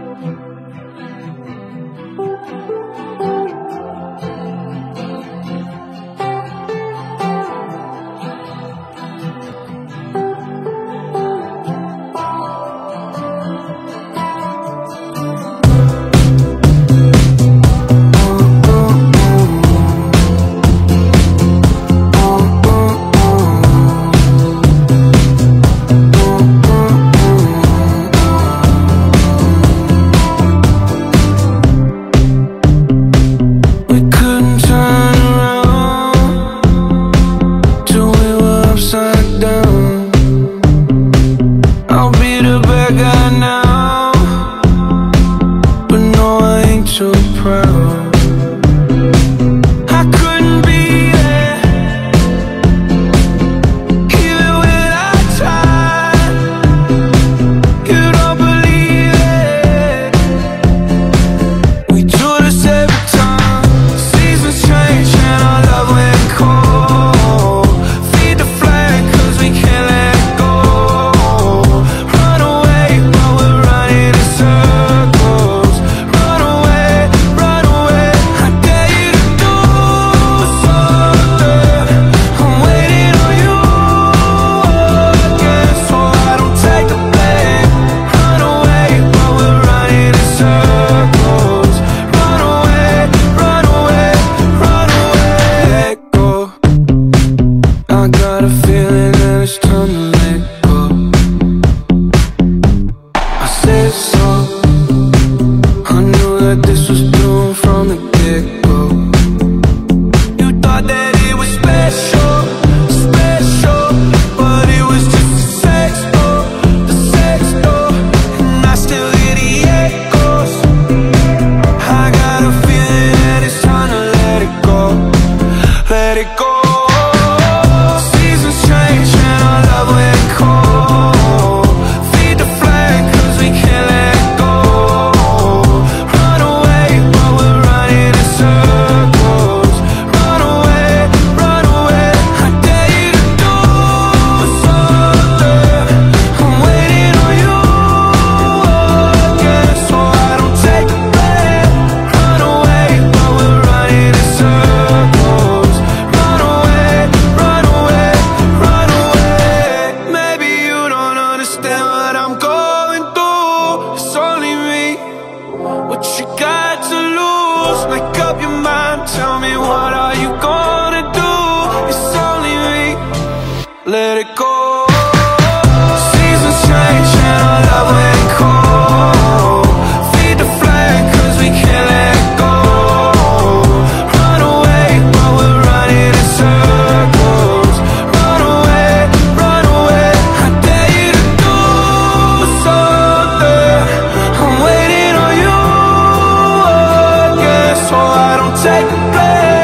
let it go. Seasons change and our love went cold. Feed the flame cause we can't let go. Run away while we're running in circles. Run away, I dare you to do something. I'm waiting on you again, so I don't take the blame.